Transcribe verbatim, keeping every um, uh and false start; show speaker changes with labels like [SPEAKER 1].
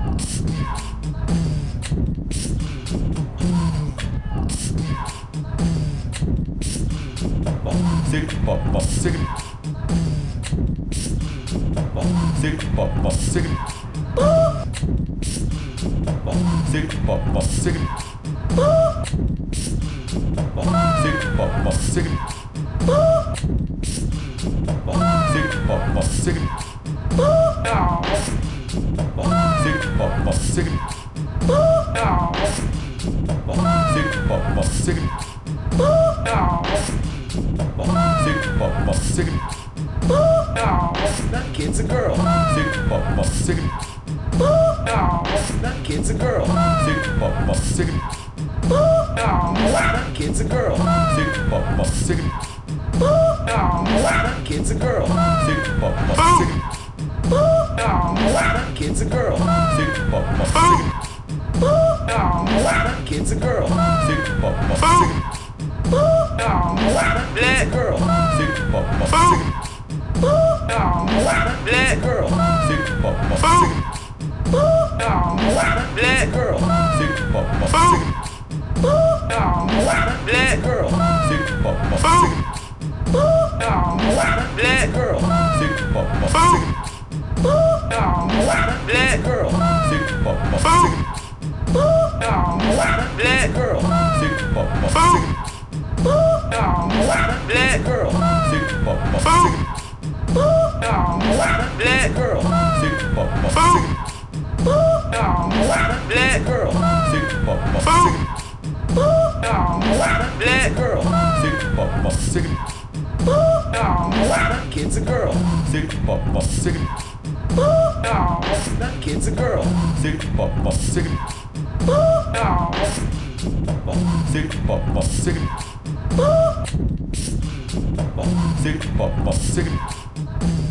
[SPEAKER 1] That kid's a girl. That kid's a girl. That kid's a girl. That kid's a girl. That kid's a girl. That kid's a girl. That kid's a girl. That kid's a girl. That kid's a girl. Kid's a girl. That kid's a girl. That